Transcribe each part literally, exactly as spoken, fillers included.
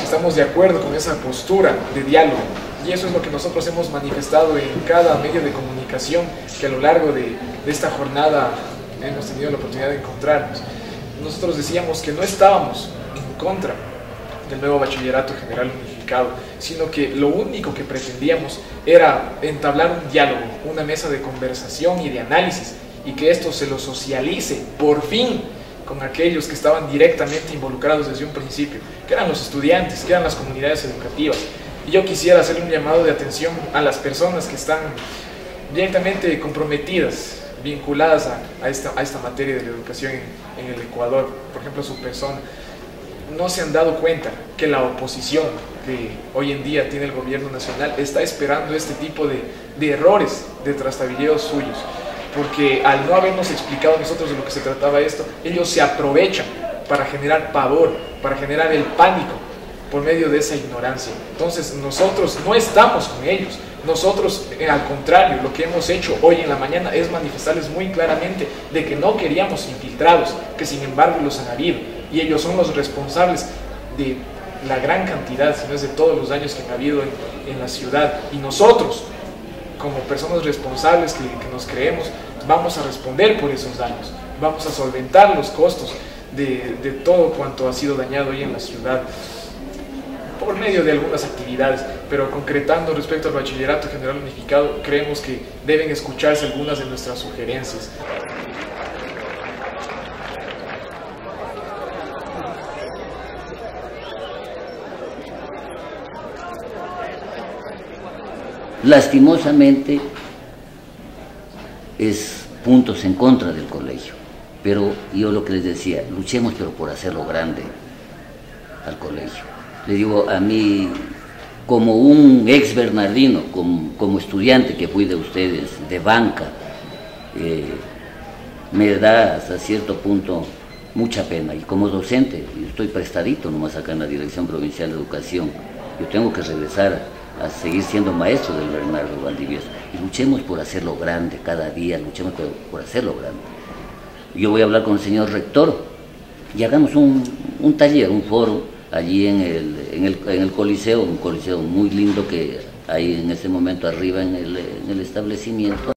estamos de acuerdo con esa postura de diálogo. Y eso es lo que nosotros hemos manifestado en cada medio de comunicación que a lo largo de, de esta jornada hemos tenido la oportunidad de encontrarnos. Nosotros decíamos que no estábamos en contra del nuevo bachillerato general unificado, sino que lo único que pretendíamos era entablar un diálogo, una mesa de conversación y de análisis, y que esto se lo socialice por fin con aquellos que estaban directamente involucrados desde un principio, que eran los estudiantes, que eran las comunidades educativas. Y yo quisiera hacer un llamado de atención a las personas que están directamente comprometidas, vinculadas a, a, esta, a esta materia de la educación en, en el Ecuador, por ejemplo su persona. No se han dado cuenta que la oposición que hoy en día tiene el gobierno nacional está esperando este tipo de, de errores, de trastabilleos suyos, porque al no habernos explicado nosotros de lo que se trataba esto, ellos se aprovechan para generar pavor, para generar el pánico por medio de esa ignorancia. Entonces nosotros no estamos con ellos, nosotros eh, al contrario, lo que hemos hecho hoy en la mañana es manifestarles muy claramente de que no queríamos infiltrados, que sin embargo los han habido, y ellos son los responsables de la gran cantidad, si no es de todos los daños que han habido en, en la ciudad, y nosotros como personas responsables que, que nos creemos, vamos a responder por esos daños, vamos a solventar los costos de, de todo cuanto ha sido dañado hoy en la ciudad por medio de algunas actividades, pero concretando respecto al bachillerato general unificado, creemos que deben escucharse algunas de nuestras sugerencias. Lastimosamente es puntos en contra del colegio, pero yo lo que les decía, luchemos pero por hacerlo grande al colegio. Le digo a mí, como un ex bernardino, como, como estudiante que fui de ustedes, de banca, eh, me da hasta cierto punto mucha pena, y como docente, yo estoy prestadito nomás acá en la Dirección Provincial de Educación, yo tengo que regresar a seguir siendo maestro del Bernardo Valdivieso, y luchemos por hacerlo grande cada día, luchemos por, por hacerlo grande. Yo voy a hablar con el señor rector y hagamos un, un taller, un foro allí en el, en, el, en el coliseo, un coliseo muy lindo que hay en este momento arriba en el, en el establecimiento.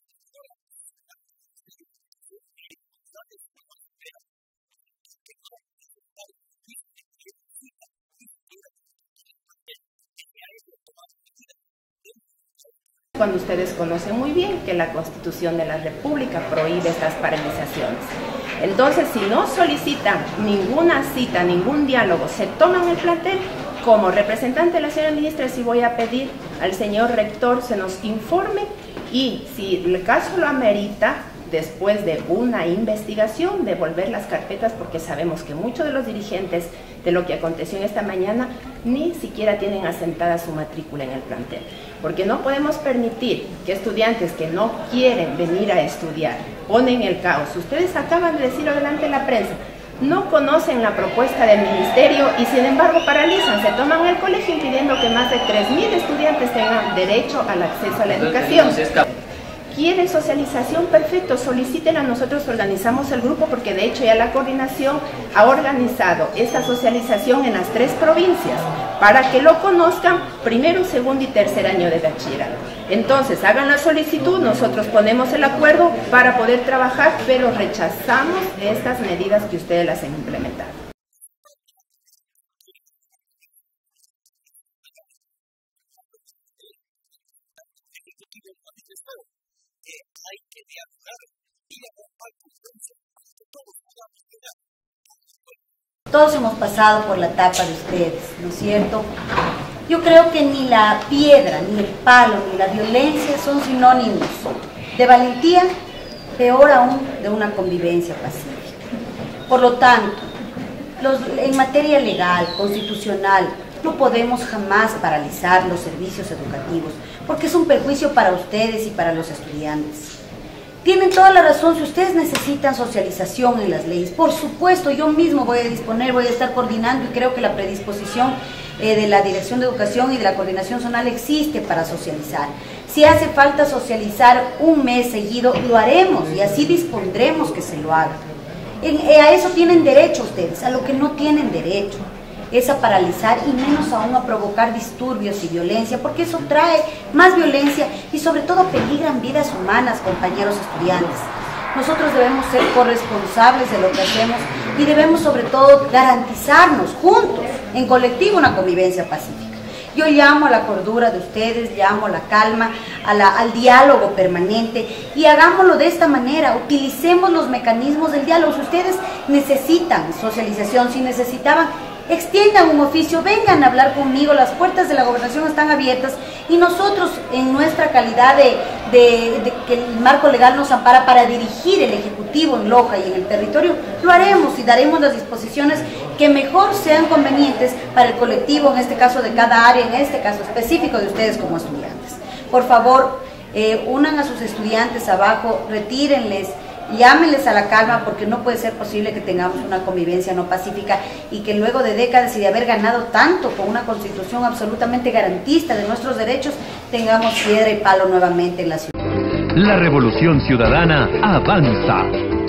Cuando ustedes conocen muy bien que la Constitución de la República prohíbe estas paralizaciones. Entonces, si no solicitan ninguna cita, ningún diálogo, se toman el plantel, como representante de la señora ministra, sí voy a pedir al señor rector se nos informe, y si el caso lo amerita, después de una investigación, devolver las carpetas, porque sabemos que muchos de los dirigentes de lo que aconteció en esta mañana ni siquiera tienen asentada su matrícula en el plantel, porque no podemos permitir que estudiantes que no quieren venir a estudiar ponen el caos. Ustedes acaban de decirlo delante de la prensa, no conocen la propuesta del ministerio y sin embargo paralizan, se toman el colegio impidiendo que más de tres mil estudiantes tengan derecho al acceso a la educación. ¿Quieren socialización? Perfecto, solicítenla, nosotros organizamos el grupo, porque de hecho ya la coordinación ha organizado esta socialización en las tres provincias para que lo conozcan primero, segundo y tercer año de bachillerato. Entonces hagan la solicitud, nosotros ponemos el acuerdo para poder trabajar, pero rechazamos estas medidas que ustedes las han implementado. Todos hemos pasado por la etapa de ustedes, ¿no es cierto? Yo creo que ni la piedra, ni el palo, ni la violencia son sinónimos de valentía, peor aún de una convivencia pacífica. Por lo tanto, los, en materia legal, constitucional, no podemos jamás paralizar los servicios educativos, porque es un perjuicio para ustedes y para los estudiantes. Tienen toda la razón, si ustedes necesitan socialización en las leyes, por supuesto, yo mismo voy a disponer, voy a estar coordinando, y creo que la predisposición eh, de la Dirección de Educación y de la Coordinación Zonal existe para socializar. Si hace falta socializar un mes seguido, lo haremos y así dispondremos que se lo haga. En, eh, a eso tienen derecho ustedes, a lo que no tienen derecho es a paralizar y menos aún a provocar disturbios y violencia, porque eso trae más violencia y sobre todo peligran vidas humanas, compañeros estudiantes. Nosotros debemos ser corresponsables de lo que hacemos y debemos sobre todo garantizarnos juntos, en colectivo, una convivencia pacífica. Yo llamo a la cordura de ustedes, llamo a la calma, a la, al diálogo permanente y hagámoslo de esta manera, utilicemos los mecanismos del diálogo. Si ustedes necesitan socialización, si necesitaban, extiendan un oficio, vengan a hablar conmigo, las puertas de la gobernación están abiertas y nosotros en nuestra calidad de, de, de que el marco legal nos ampara para dirigir el Ejecutivo en Loja y en el territorio, lo haremos y daremos las disposiciones que mejor sean convenientes para el colectivo, en este caso de cada área, en este caso específico de ustedes como estudiantes. Por favor, eh, unan a sus estudiantes abajo, retírenles, llámenles a la calma, porque no puede ser posible que tengamos una convivencia no pacífica y que luego de décadas y de haber ganado tanto con una constitución absolutamente garantista de nuestros derechos, tengamos piedra y palo nuevamente en la ciudad. La revolución ciudadana avanza.